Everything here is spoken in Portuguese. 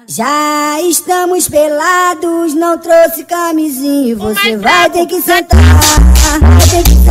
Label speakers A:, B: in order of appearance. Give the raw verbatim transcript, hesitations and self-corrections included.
A: Já estamos pelados, não trouxe camisinha. Você vai ter que sentar, vai ter que